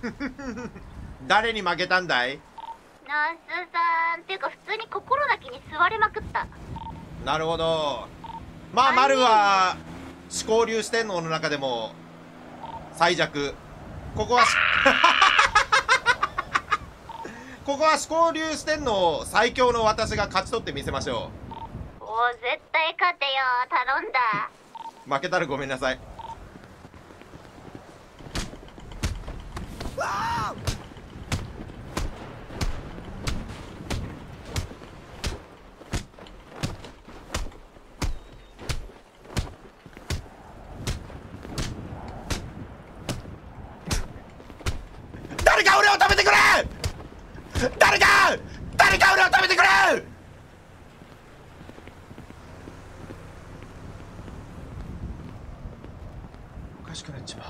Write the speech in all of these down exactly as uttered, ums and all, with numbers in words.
誰に負けたんだい？ ナースさんっていうか普通に心だけに吸われまくった。 なるほど。まあ丸は思考流四天王の中でも最弱。ここはここは思考流四天王最強の私が勝ち取ってみせましょう。おお、絶対勝てよ、頼んだ。 負けたらごめんなさい。誰か俺を止めてくれ！誰か誰か俺を止めてくれ！おかしくなっちまう。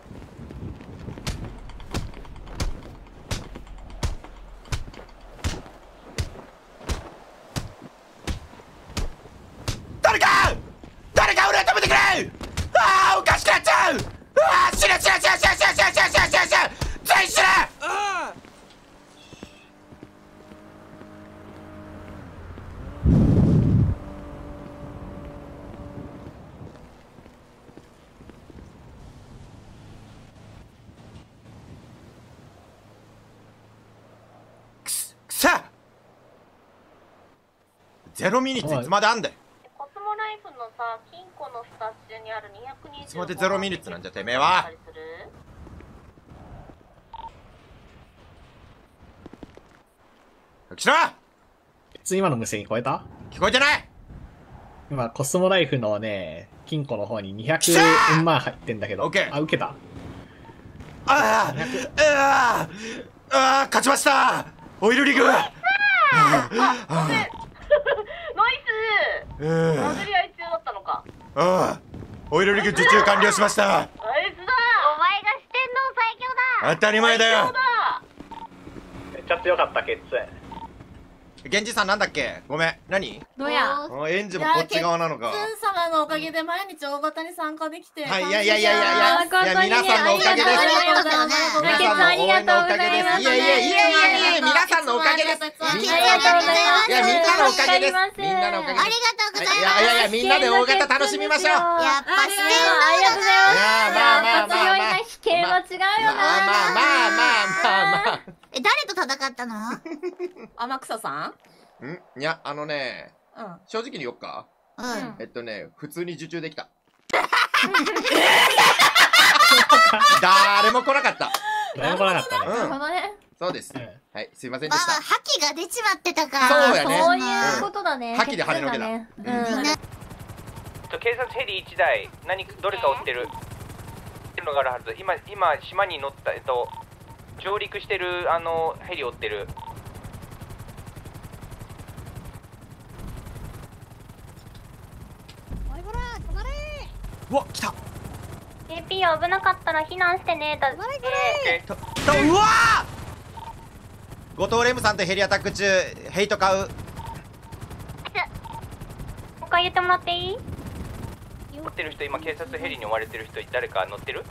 誰か誰か俺を止めてくれ！ああ、おかしくなっちゃう！ああ、死ね死ね死ね死ね死ね死ね死ね死ね死ね死ね全員死ね！ゼロミニッツいつまであんだよ。 コスモライフのさ、金庫のスタッシュにあるにひゃくにじゅうごいつまでゼロミニッツなんじゃてめえは。来ろ！ 普通今の無線聞こえた？ 聞こえてない。 今コスモライフのね、金庫の方ににひゃくうん万入ってんだけど。 オッケー。 あ、受けた。 ああ、ああ、ああ、勝ちました。オイルリグ。 ナイス。殴り合い中だったのか。 ああ、オイルリグ受注完了しました。 ナイスだ。 お前が四天王最強だ。 当たり前だよ。 めっちゃ強かった、ケッツ。 源氏さんなんだっけ？ごめん。何？ どうや。 エンジもこっち側なのか。 ケッツン様のおかげで毎日大型に参加できて。 はい、いやいやいやいやいや。いや、皆さんのおかげです。皆さんの応援のおかげです。いやいやいやいやいや、皆さんのおかげです。みんなのおかげです。いや、みんなのおかげです。みんなのおかげです。 ありがとうございます。 いやいやいや、みんなで大型楽しみましょう。 やっぱ四天ありがとうございます。 いや、まあまあまあまあ。 強いな、飛型は違うよな。 まあまあまあまあまあまあ。 え、誰と戦ったの？ 天草さん？ ん？いや、あのね、 うん。 正直に言おっか。 うん。 えっとね、普通に受注できた。誰も来なかった。 誰も来なかったね。 なるほどね。 そうです。 うんはい、すいませんでした。 覇気が出ちまってたか。 そうやね。 そういうことだね。 覇気で跳ねのけだ。 うん。 警察ヘリいちだい、何どれか追ってるのがあるはず。今今島に乗ったえっと上陸してるあのヘリ追ってる。 うわ、来た。 エーピー 危なかったら避難してね。だって。 うわー！後藤レムさんとヘリアタック中、ヘイト買う。 もう一回言ってもらっていい？ 追ってる人、今警察ヘリに追われてる人誰か乗ってる？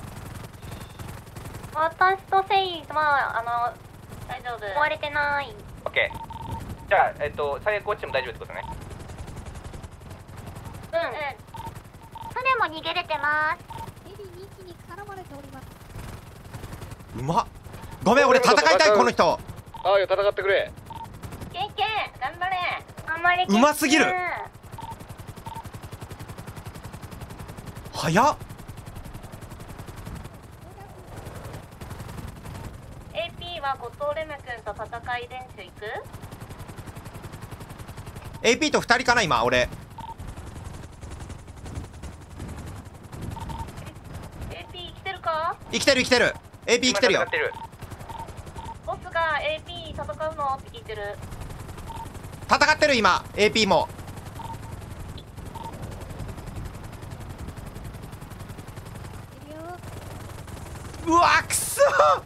私とセイはあの大丈夫。追われてない。 オッケー。じゃあえっと最悪落ちても大丈夫ってことね。 うん。うん。船も逃げれてます。 ヘリに機に絡まれております。 うまっ。ごめん、俺戦いたい、この人。 ああ、戦ってくれ。 ケンケン頑張れ。頑張れ。 うますぎる。早っ。 エーピー は後藤レム君と戦い練習行く？ エーピー とふたりかな今俺。 エーピー 生きてるか？ 生きてる生きてる。 エーピー 生きてるよ。 ボスが エーピー 戦うのって聞いてる。 戦ってる今 エーピー も。うわくそー。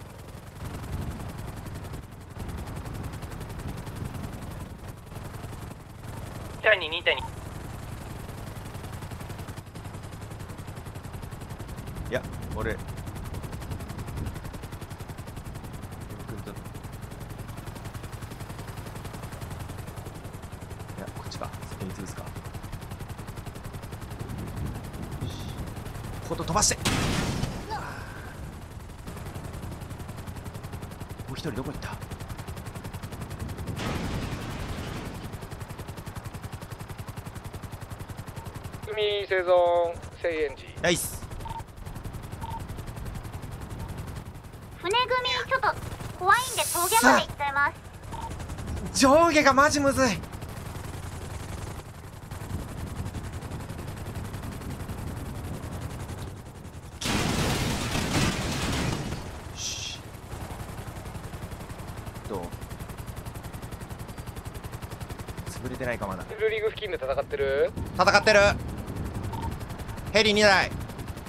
に対にに対に。 いや俺手に潰すか。コード飛ばして。もう一人どこ行った。 海生存制限時。 ナイス。 船組ちょっと怖いんで峠まで行っちゃいます。 上下がマジむずい。どう？潰れてないかまだ。 ルーリング付近で戦ってる？ 戦ってる。ヘリにだい。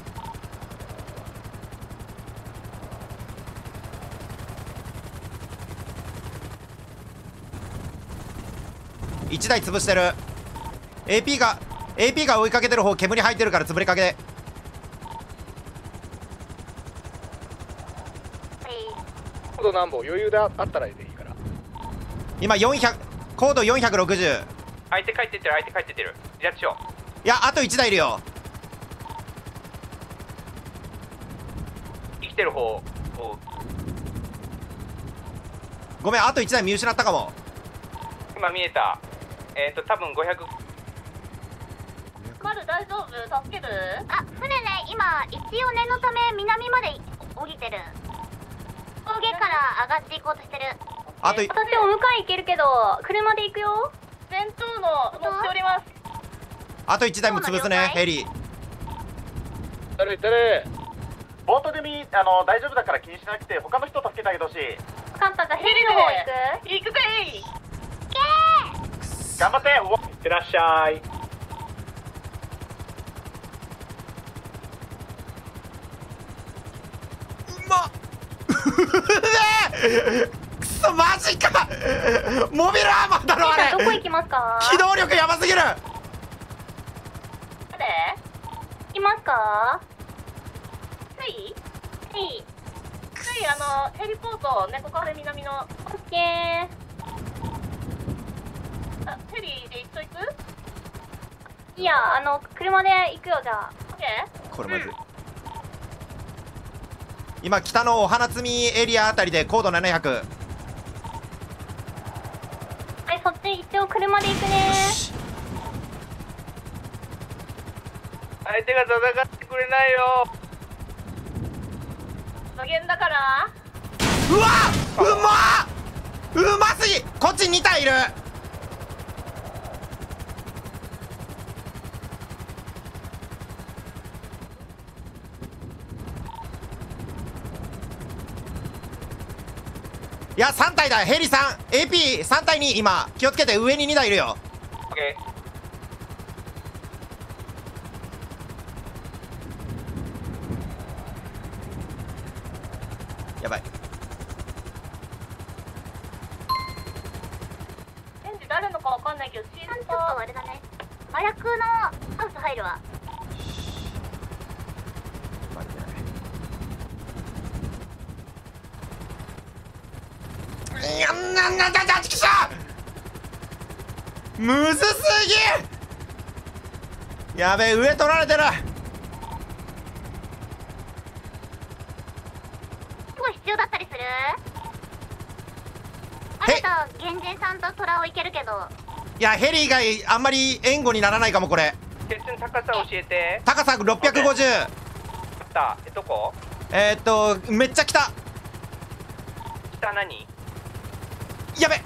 いちだい潰してる。 エーピー が エーピー が追いかけてる方煙入ってるから潰れかけ。 コード何本余裕であったらでいいから。 今よんひゃく、コードよんひゃくろくじゅう。 相手帰ってってる相手帰ってってる。離脱しよう。 いやあといちだいいるよ。 生きてる方を。 ごめんあといちだい見失ったかも。 今見えた。えっ、ー、と多分ごひゃく。 マル大丈夫？助ける？ あ、船ね、今一応念のため南まで降りてる。峠から上がっていこうとしてる。 あとい私お迎え行けるけど車で行くよ。 戦闘の乗っております。 あといちだいも潰すねヘリ。 誰誰？ ボート組あの大丈夫だから気にしなくて他の人助けてあげてほしい。 分かった、じゃあヘリの方行く？ 行くかい。 頑張って。 いってらっしゃい。 うまっくそマジか。モビルアーマーだろあれ。 どこ行きますか？ 機動力やばすぎる。 誰？ 行きますか？ つい？ はい。 ついあのヘリポート猫カフェ南の。 オッケー。 あ、ヘリで一緒行く？ いや、あの車で行くよじゃあ。 オッケー？ これまずい、うん、今北のお花摘みエリアあたりで高度ななひゃく。 はい、そっち一応車で行くね。 相手が戦ってくれないよ。 無限だから。 うわっうまっうますぎ。こっちにたいいる。いやさんたいだ。ヘリさん エーピーさん 体に今気をつけて。上ににだいいるよ。 オッケやばい。 エンジ誰のかわかんないけどシールちょっとあれだね。麻薬のハウス入るわ。 バレてない。いやなんなんだだちくしょう。むずすぎ。やべえ上取られてる。 すごい必要だったりする？あれと源氏さんと虎をいけるけど。 いやヘリ以外あんまり援護にならないかもこれ。 ー。鉄の高さ教えて。 高さろっぴゃくごじゅう。 あった。えどこ？ えー、っとめっちゃ来た。 北何？ やべ。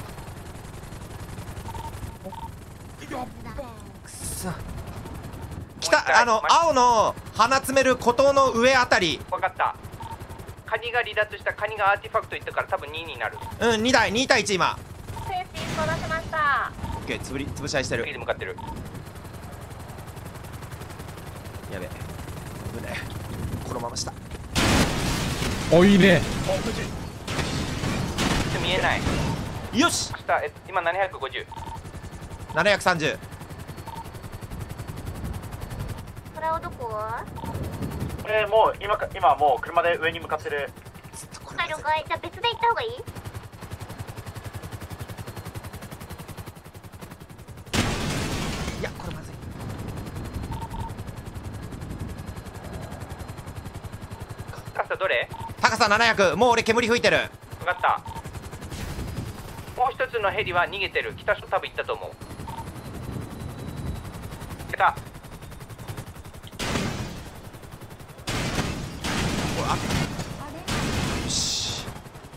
くそ。北あの青の鼻詰める孤島の上あたり。 分かった。カニが離脱した。カニがアーティファクトいったから多分にになる。 うんにだいにたいいち今。 セーフティー出しました。 オッケーつぶり潰し合いしてる。 次で向かってる。 やべ危ない。このまました。 おいいね。 見えない。 よし下え今ななひゃくごじゅう。 ななひゃくさんじゅう。 虎をどこ？ えー、もう今か今もう車で上に向かってる。 はい了解。じゃあ別で行った方がいい？ さどれ？ 高さななひゃく。もう俺煙吹いてる。 分かった。もう一つのヘリは逃げてる。北署多分行ったと思う。出た。 よし。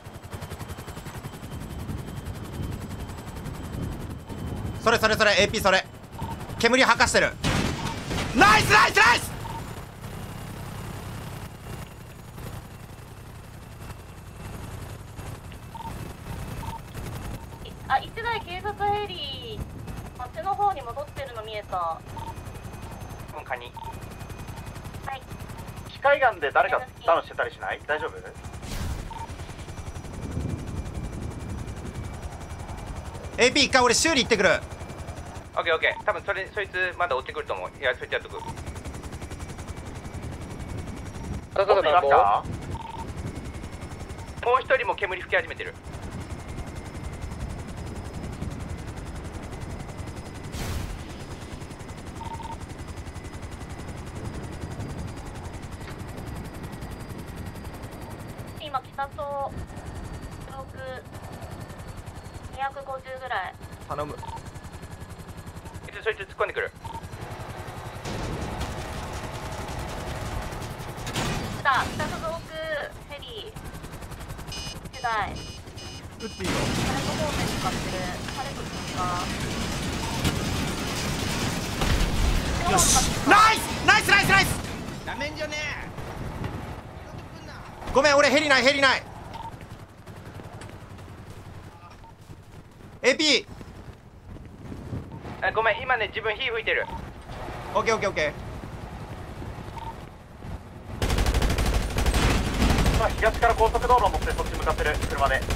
それそれそれ エーピー それ煙吐かしてる。ナイスナイスナイス。 あ、一台警察ヘリあっちの方に戻ってるの見えた。 うん、カニ。 はい。 機械ガンで誰かダウンしてたりしない？大丈夫？ エーピー 一回俺修理行ってくる。 オッケーオッケー。多分それそいつまだ追ってくると思う。いやそいつやっとく。 ボスいますか？ もう一人も煙吹き始めてる。 今北と上空にひゃくごじゅうぐらい。 頼む。いつそいつ突っ込んでくる。 来た。北と上空ヘリ世代。 撃っていいよ。 パレット方面使ってる。パレットですか？ よし。ナイスナイスナイスナイス。 なめんじゃねごめん俺ヘリないヘリない。 エーピー。 え。ごめん今ね自分火吹いてる。 オッケーオッケーオッケまあ東から高速道路を持ってそっち向かってる車で。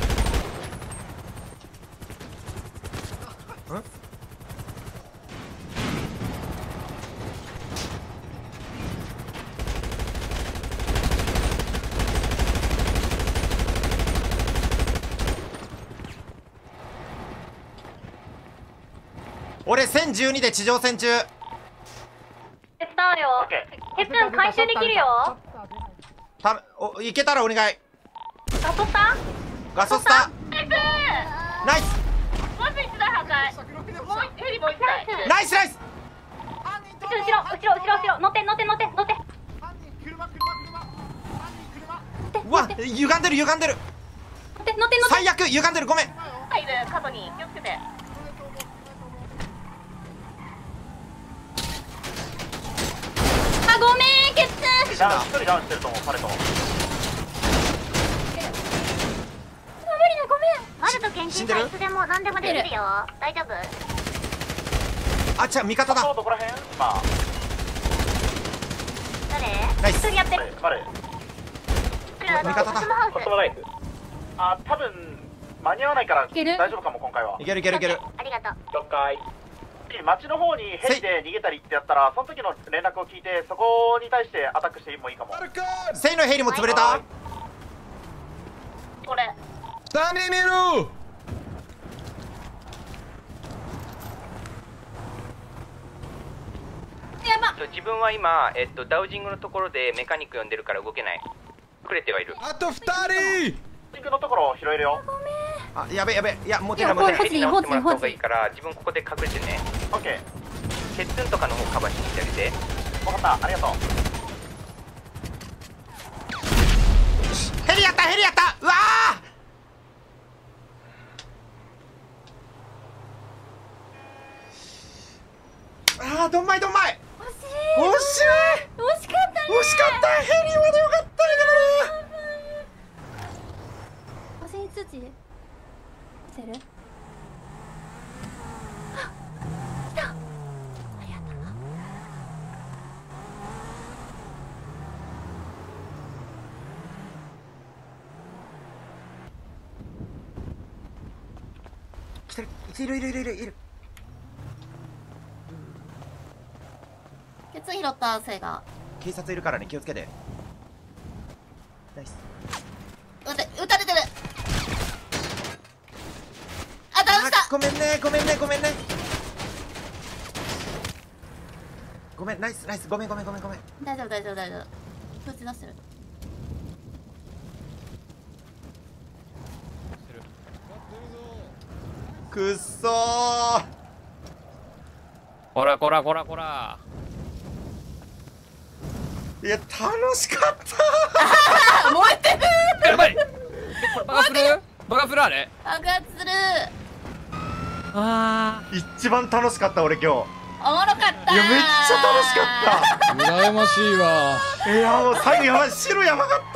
俺せんじゅうにで地上戦中。 手伝うよ。ヘップン回収できるよ。 たおいけたらお願い。 ガソスタガソスタヘップナイスまず一台破壊。もう一ヘリもう一台。 ナイスナイス。 後ろ後ろ後ろ後ろ後ろ乗って乗って乗って乗ってうわ歪んでる歪んでる。 乗って乗って乗って最悪歪んでる。ごめん。 いる角に気をつけて。 あごめんケツダウン一人ダウンしてると思う。パレット。 無理だごめん。 マルと研究者いつでも何でもできるよ。大丈夫？ あっちゃ味方だ。 どこら辺？今。 誰？ ナイス。 一人やってる。 バレ。 味方だ。 コスモライフ。あ、多分間に合わないから大丈夫かも今回は。 いけるいけるいける。 ありがとう。 了解。街の方にヘリで逃げたりってやったらその時の連絡を聞いてそこに対してアタックしてもいいかも。 セイのヘリも潰れた。 これ。 ダメメロ。 やば。 自分は今、えっと、ダウジングのところでメカニック呼んでるから動けない。くれてはいる。 あとふたり。 リンクのところ拾えるよ。 あやべやべ。いや持てない持てない。 ヘリ直してもらった方がいいから自分ここで隠れてね。 オッケー。 ケッツンとかの方カバーしてきてあげて。 分かった。ありがとう。 ヘリやったヘリやった。うわああーどんまいどんまい。 惜しい惜しい。 惜しかったね。 惜しかった。ヘリまでよかったんだ星に通知見せる？あ、来た。ありがとう。 けど。来てる。いるいるいるいるいる。 ケツ拾ったせいが。 警察いるからね気をつけて。ナイス。 撃て撃たれてる。あ、ダウンした。 ごめんねごめんねごめんねごめん。ナイスナイス。ごめんごめんごめんごめん。 大丈夫大丈夫大丈夫。通知出してる。 くっそー。 こらこらこらこら。 いや楽しかった燃えてる。 やばい。爆発する？爆発するあれ？ 爆発する。 あ一番楽しかった俺今日。 おもろかった。 いやめっちゃ楽しかった。 羨ましいわ。 いやもう最後やばい、白やばかった。